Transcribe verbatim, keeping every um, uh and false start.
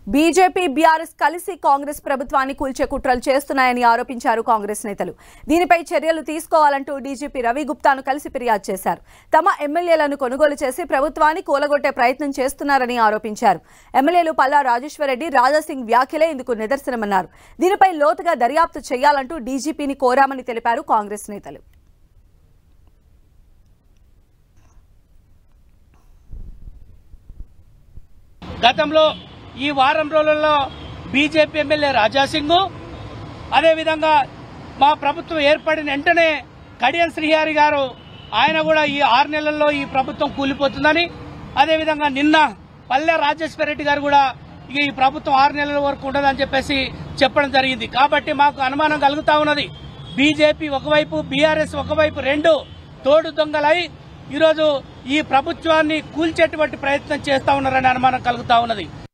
BJP BRS కలిసి కాంగ్రెస్ ప్రభుత్వాన్ని కూల్చే కుట్రలు చేస్తున్నాయని ఆరోపించారు కాంగ్రెస్ నేతలు. దీనిపై చర్యలు తీసుకోవాలంటూ డీజీపీ రవి గుప్తాను కలిసి ఫిర్యాదు చేశారు. తమ ఎమ్మెల్యేలను కొనుగోలు చేసి ప్రభుత్వాన్ని కూలగొట్టే ప్రయత్నం చేస్తున్నారని ఆరోపించారు. ఎమ్మెల్యేలు పల్లా రాజేశ్వరరెడ్డి, రాజాసింగ్ వ్యాఖ్యలే ఇందుకు నిదర్శనమన్నారు. దీనిపై లోతుగా దర్యాప్తు చేయాలంటూ డీజీపీని కోరామని తెలిపారు కాంగ్రెస్ నేతలు. గతంలో ఈ వారం రోజుల్లో బీజేపీ ఎమ్మెల్యే రాజాసింగ్, అదేవిధంగా మా ప్రభుత్వం ఏర్పడిన వెంటనే కడియం శ్రీహరి గారు ఆయన కూడా ఈ ఆరు నెలల్లో ఈ ప్రభుత్వం కూలిపోతుందని, అదేవిధంగా నిన్న పల్లె రాజేశ్వర రెడ్డి గారు కూడా ఇక ఈ ప్రభుత్వం ఆరు నెలల వరకు ఉండదని చెప్పేసి చెప్పడం జరిగింది. కాబట్టి మాకు అనుమానం కలుగుతా ఉన్నది, బీజేపీ ఒకవైపు, బీఆర్ఎస్ ఒకవైపు, రెండు తోడు దొంగలై ఈరోజు ఈ ప్రభుత్వాన్ని కూల్చేటువంటి ప్రయత్నం చేస్తా ఉన్నారని అనుమానం కలుగుతా ఉన్నది.